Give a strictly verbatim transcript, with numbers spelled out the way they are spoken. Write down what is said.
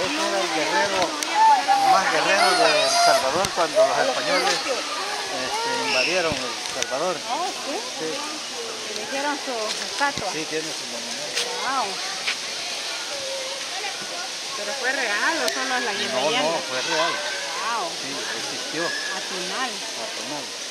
ese era el guerrero, más guerrero de El Salvador cuando los españoles este, invadieron El Salvador. Oh, ¿sí? Sí. Le hicieron su estatua. Sí, tiene su monumento. Wow. ¿Pero fue real o solo es la leyenda? No, no, fue real. Wow. Sí, existió. Atonal. Atonal.